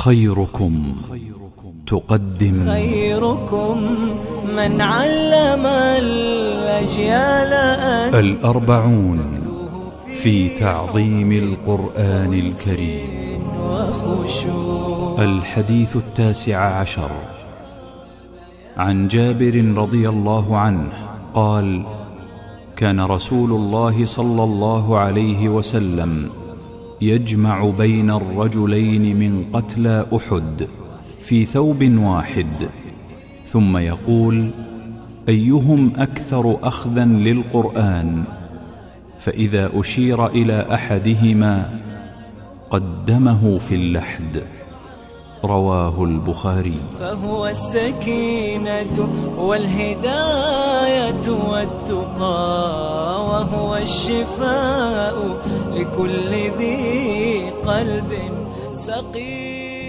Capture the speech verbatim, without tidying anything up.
خيركم تقدم خيركم من علم الأجيال أن الأربعون في تعظيم القرآن الكريم. الحديث التاسع عشر، عن جابر رضي الله عنه قال: كان رسول الله صلى الله عليه وسلم يجمع بين الرجلين من قتلى أحد في ثوب واحد، ثم يقول: أيهم أكثر أخذا للقرآن؟ فإذا أشير إلى أحدهما قدمه في اللحد. رواه البخاري. فهو السكينة والهداية والتقى، وهو الشفاء لكل ذي قلب سقيم.